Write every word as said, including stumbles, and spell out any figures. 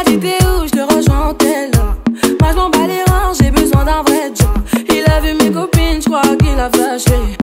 m'a dit t'es où, je te rejoins en tel. Moi je m'en bats les reins, j'ai besoin d'un vrai job. Il a vu mes copines, je crois qu'il a flashé.